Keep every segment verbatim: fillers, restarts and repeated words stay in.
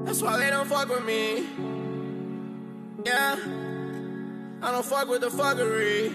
That's why they don't fuck with me. Yeah, I don't fuck with the fuckery.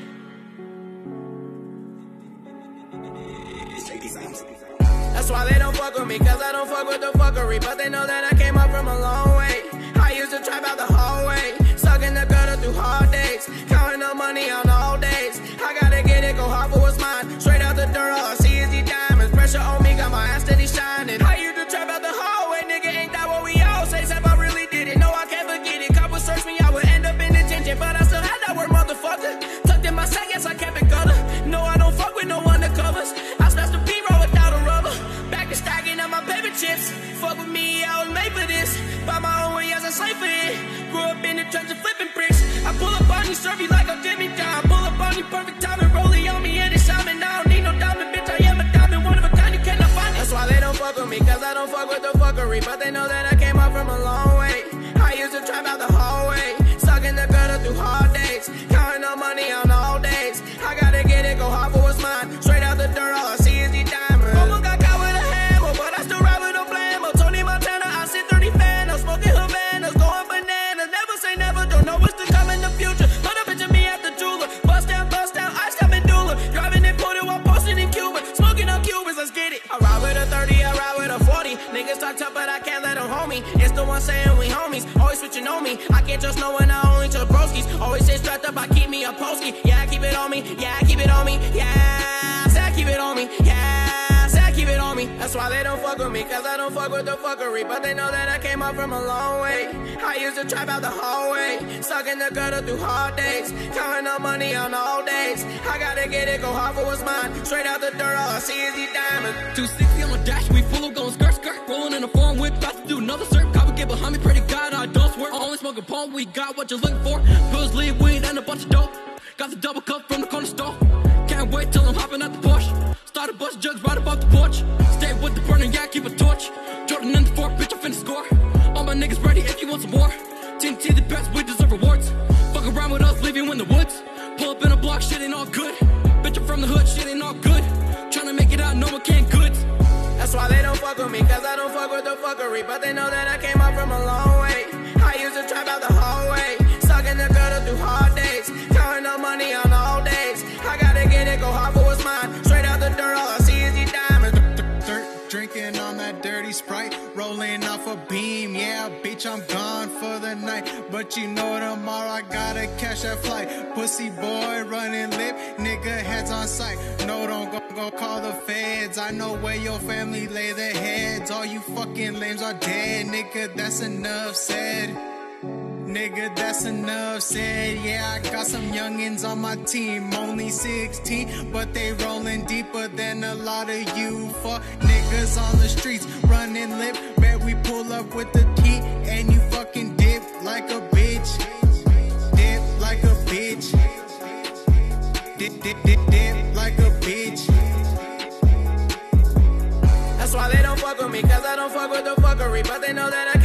That's why they don't fuck with me, cause I don't fuck with the fuckery. But they know that I came up from a long way. I used to trap out the hallway, stuck in the gutter through hard days, counting up money on all days. I gotta get it, go hard for what's mine. Straight out the dirt, all I see is these diamonds. Pressure on me, got my ass steady shining. I used to trap out the hallway, nigga, ain't that what we all say? Except I really did it, no, I can't forget it. Cops search me, I would end up in detention, but I still had that word, motherfucker. Tucked in my sack, yes, I kept it gutter. No, I don't fuck with no undercovers. I smashed the B-roll without a rubber. Back to stacking up my paper chips. Fuck with me, I was made for this. Buy my own way, yes, I slave for it. Grew up in the trenches flipping bricks. I pull up on you, serve you like a Jimmy John. Pull up on you, perfect time and roll it on me and it's shaman. I don't need no diamond, bitch, I am a diamond. One of a kind, you cannot find it. That's why they don't fuck with me, cause I don't fuck with the fuckery. But they know that I came up from a long way. I used to trap out the hallway, stuck in the gutter through hard days, counting up money on all days. I gotta get it, go hard for what's mine. Straight out the dirt, all I see is these diamonds. Almost got caught with a hammer, but I still ride with a blammo. Tony Montana, I sit thirty Phantoms, smoking Havanas, going bananas. Never say never, don't know what's to come in the future. Put a picture of me at the jeweler, bust down, bust down, ice up in Dula. Driving and put it while posting in Cuba, smoking on Cubans, let's get it. I ride with a thirty, I ride with a forty. Niggas talk tough, but I can't let them hold me. It's the one saying we homies, always switching on me. I can't trust no one, I only trust broskies. Always stay strapped up, I keep me a poskie. Yeah, I keep it on me, yeah, I keep it on me, yeah, say I keep it on me, yeah, say I keep it on me. That's why they don't fuck with me, cause I don't fuck with the fuckery. But they know that I came up from a long way. I used to trap out the hallway, stuck in the gutter through hard days, counting up money on all days. I gotta get it, go hard for what's mine. Straight out the dirt, all I see is these diamonds. two sixty on the dash, we full of going skirt, skirt. Rolling in a foreign whip, about to do another circ. Copy get behind me, pray to God I don't swear. Only smoking palm, we got what you're looking for. Pills, lead, weed, and a bunch of dope. Got the double cup from the corner store. Can't wait till I'm hopping at the Porsche. Started bust jugs right above the porch. Stay with the burner, yeah, keep a torch. Jordan in the fork, bitch, I finna score. All my niggas ready if you want some more. Team T the best, we deserve rewards. Fuck around with us, leave you in the woods. Pull up in a block, shit ain't all good. Bitch, I'm from the hood, shit ain't all good. Tryna make it out, no one can goods. That's why they don't fuck with me, cause I don't fuck with the fuckery. But they know that I came up from a long way. I used to trap out the hallway, stuck in the gutter through hard days, counting up money on all days. I gotta get it, go hard for what's mine. Straight out the dirt, all I see is these diamonds. Dirt, drinking on that dirty Sprite, rolling off a beam. Yeah, bitch, I'm gone for the night, but you know tomorrow I gotta catch that flight. Pussy boy running lip, nigga heads on sight. No, don't go, go call the feds. I know where your family lay their heads. All you fucking lames are dead, nigga, that's enough said. Nigga, that's enough said. Yeah, I got some youngins on my team, only sixteen, but they rolling deeper than a lot of you fuck niggas on the streets, running lip. Bet we pull up with the heat, and you fucking dip like a bitch. Dip like a bitch. Dip, dip, dip, dip like a bitch. That's why they don't fuck with me, cause I don't fuck with the fuckery. But they know that I